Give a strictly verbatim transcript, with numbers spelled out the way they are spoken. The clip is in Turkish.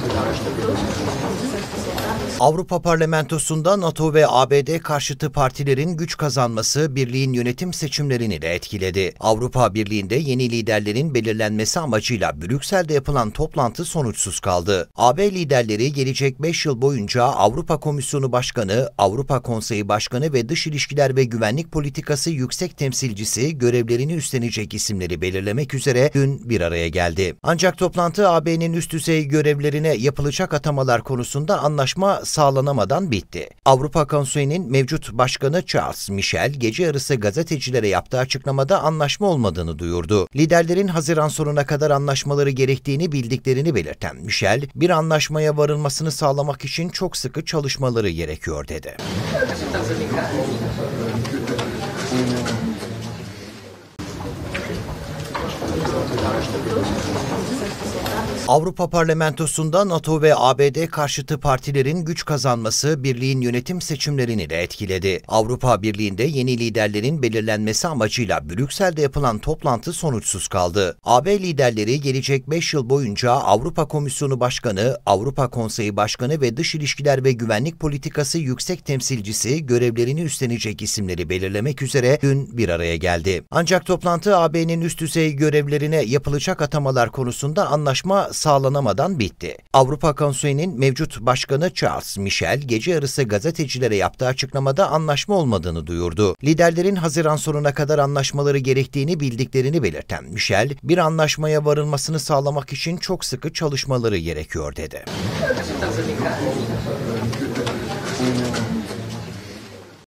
Avrupa Parlamentosu'nda NATO ve A B D karşıtı partilerin güç kazanması birliğin yönetim seçimlerini de etkiledi. Avrupa Birliği'nde yeni liderlerin belirlenmesi amacıyla Brüksel'de yapılan toplantı sonuçsuz kaldı. A B liderleri gelecek beş yıl boyunca Avrupa Komisyonu Başkanı, Avrupa Konseyi Başkanı ve Dış İlişkiler ve Güvenlik Politikası Yüksek Temsilcisi görevlerini üstlenecek isimleri belirlemek üzere dün bir araya geldi. Ancak toplantı A B'nin üst düzey görevlerine yapılacak atamalar konusunda anlaşma sağlanamadan bitti. Avrupa Konseyi'nin mevcut başkanı Charles Michel gece yarısı gazetecilere yaptığı açıklamada anlaşma olmadığını duyurdu. Liderlerin Haziran sonuna kadar anlaşmaları gerektiğini bildiklerini belirten Michel, bir anlaşmaya varılmasını sağlamak için çok sıkı çalışmaları gerekiyor dedi. Avrupa Parlamentosu'nda NATO ve A B D karşıtı partilerin güç kazanması birliğin yönetim seçimlerini de etkiledi. Avrupa Birliği'nde yeni liderlerin belirlenmesi amacıyla Brüksel'de yapılan toplantı sonuçsuz kaldı. A B liderleri gelecek beş yıl boyunca Avrupa Komisyonu Başkanı, Avrupa Konseyi Başkanı ve Dış İlişkiler ve Güvenlik Politikası Yüksek Temsilcisi görevlerini üstlenecek isimleri belirlemek üzere dün bir araya geldi. Ancak toplantı A B'nin üst düzey görevlerine yapılacak atamalar konusunda anlaşma sağlanamadan bitti. Avrupa Konseyi'nin mevcut başkanı Charles Michel gece yarısı gazetecilere yaptığı açıklamada anlaşma olmadığını duyurdu. Liderlerin Haziran sonuna kadar anlaşmaları gerektiğini bildiklerini belirten Michel, bir anlaşmaya varılmasını sağlamak için çok sıkı çalışmaları gerekiyor dedi.